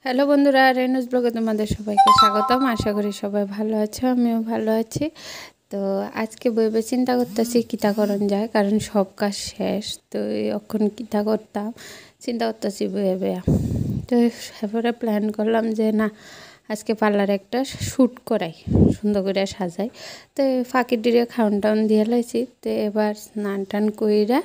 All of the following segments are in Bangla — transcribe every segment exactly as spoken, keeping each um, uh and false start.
হ্যালো বন্ধুরা, রেনুস ব্লগে তোমাদের সবাইকে স্বাগতম। আশা করি সবাই ভালো আছো, আমিও ভালো আছি। তো আজকে বইবে চিন্তা করতেছি কিতা করণ যায়, কারণ সব কাজ শেষ। তো এখন কিতা করতাম চিন্তা করতেছি বইবে। তো এবারে প্ল্যান করলাম যে না, আজকে পার্লারে একটা শ্যুট করাই, সুন্দর করে সাজাই। তো ফাঁকি ডিরে খাওয়ান টাউন দিয়ে লাইছি। তো এবার স্নান টান কইরা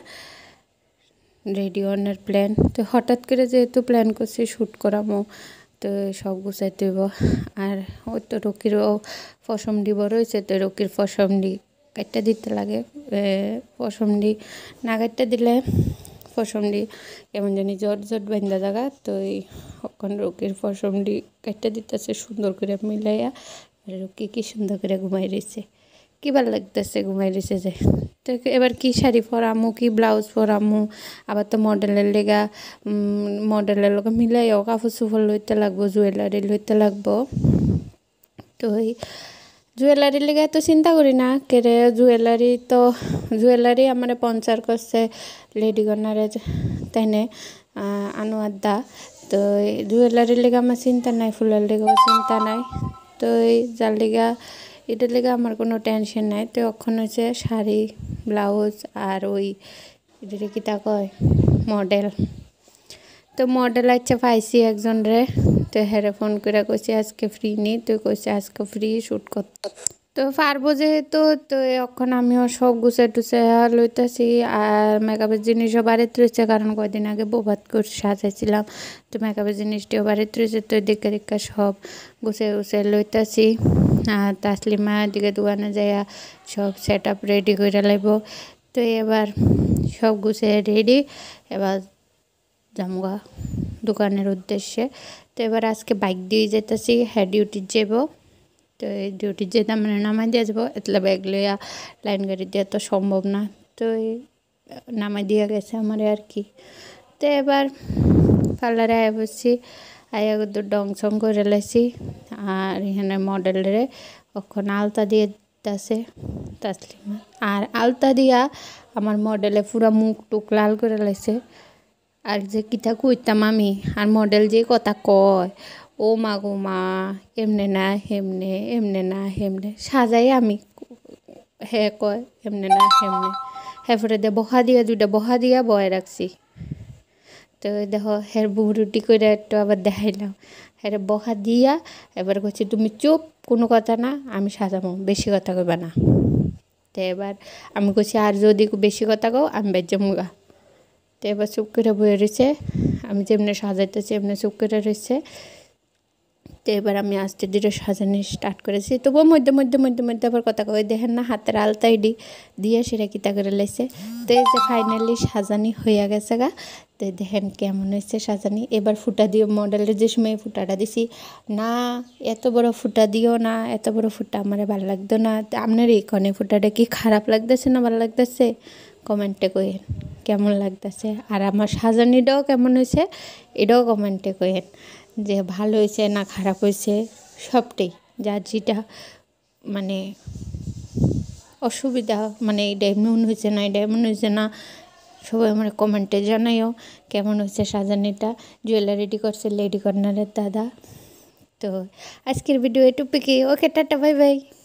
রেডি অনের প্ল্যান। তো হঠাৎ করে যেহেতু প্ল্যান করছি শ্যুট করামো, তো সব গুছাইতে হইব। আর ওই তো রকিরও ফসমডি বড় হয়েছে, তো রকির ফসমডি কাটটা দিতে লাগে। ফসমডি না কাটটা দিলে ফসমডি কেমন জানি জট জট বান্ধা জায়গা। তো এই ওখান রকির ফসমডি কাটটা দিতেছে সুন্দর করে মিলাইয়া। আর রকি কি সুন্দর করে ঘুমাই রয়েছে, কি ভাল লাগতেছে ঘুমাই রয়েছে যে। তো এবার কি শাড়ি পরামু, কি ব্লাউজ পরামু, আবার তো মডেলের লেগা মডেলের লোক মিলাইও কাপড় চোপড় লইতে লাগবো, জুয়েলারি লইতে লাগবো। তো এই জুয়েলারির লেগে তো চিন্তা করি না কেরে, জুয়েলারি তো জুয়েলারি আমার পঞ্চার করছে লেডি কর্নারে তাইনে আনোয়ার দা। তো জুয়েলারির লেগে আমার চিন্তা নাই, ফুলের লেগেও চিন্তা নাই। তো এই যার লেগা এটার লেগে আমার কোনো টেনশন নাই। তো এখন হচ্ছে শাড়ি, ব্লাউজ আর ওই এটা কি তা কয় মডেল। তো মডেল আচ্ছা পাইছি একজন রে। তো হেরে ফোন করে কইছে আজকে ফ্রি নি, তো কইছে আজকে ফ্রি শ্যুট করতে। তো পারবো যেহেতু, তো এখন আমিও সব গুছাই টুছাই লইতেছি। আর মেকআপের জিনিসও বাড়িতে রয়েছে, কারণ কয়দিন আগে বোবাত করে সাজাইছিলাম। তো মেকআপের জিনিসটিও বাড়িতে রয়েছে, তো দেখে দেখে সব গুছাই গুছাই লইতেছি। আর তাসলিমা দিকে দোকানে যাইয়া সব সেট আপ রেডি করে লাইব। তো এবার সব গুছাই রেডি, এবার যামগা দোকানের উদ্দেশ্যে। তো এবার আজকে বাইক দিয়ে যেতেছি, হ্যাঁ ডিউটি যাব। তো এই ডিউটি যেতে মানে নামাই দিয়ে যাবো, এতলা ব্যাগ লইয়া লাইন গাড়ি দিয়ে তো সম্ভব না। তো নামাই দিয়ে গেছে আমার আর কি। তো এবার পার্লারে আয় বসছি, আয়া তো ডং সং করে লাইছি। আর এখানে মডেলরে ওখানে আলতা দিয়ে দিতেছে তাসলিমা। আর আলতা দিয়া আমার মডেলে পুরা মুখ টুক লাল করে লাইছে। আর যে কিতা কইতাম আমি, আর মডেল যে কথা কয়, ও মা গো মা, এমনে না হেমনে, এমনে না হেমনে সাজাই আমি, হে কয় এমনে না হেমনে। হ্যাঁ ফেরে দিয়ে বহা দিয়া দুইটা বহা দিয়া বয়ে রাখছি। তো দেখো হের বউ রুটি করে একটু আবার দেখাইলাম, হ্যাঁ বহা দিয়া এবার করছি তুমি চুপ, কোনো কথা না, আমি সাজাবো, বেশি কথা কইবা না। তো এবার আমি কইছি আর যদি বেশি কথা কও আমি বেজ্জমুগা। তো এবার চুপ করে বয়ে রয়েছে, আমি যেমনি সাজাইতেছি এমনি চুপ করে রয়েছে। তো এবার আমি আস্তে ধীরে সাজানি স্টার্ট করেছি। তবুও মধ্যে মধ্যে মধ্যে মধ্যে আবার কথা কয়ে দেখেন না, হাতের আলতাই ডি দিয়ে সেটা কিতা করে লাইছে। তো এই যে ফাইনালি সাজানি হইয়া গেছে গা। তো দেখেন কেমন হয়েছে সাজানি। এবার ফুটা দিয়ে মডেলের যে সময় ফুটাটা দিছি, না এত বড় ফুটা দিও না, এত বড় ফুটা আমার ভালো লাগতো না। তো আপনার এইখানে ফুটাটা কি খারাপ লাগতেছে না ভালো লাগতেছে কমেন্টে কইেন কেমন লাগতেছে। আর আমার সাজানিটাও কেমন হয়েছে এটাও কমেন্টে কইেন যে ভালো হয়েছে না খারাপ হয়েছে। সবটাই যার যেটা মানে অসুবিধা, মানে এটা এমন হয়েছে না, এটা এমন হয়েছে না, সবাই আমার কমেন্টে জানাইও কেমন হয়েছে সাজানিটা। জুয়েলারিটি করছে লেডি কর্নারের দাদা। তো আজকের ভিডিও এটুকু কি, ওকে টাটা বাই বাই।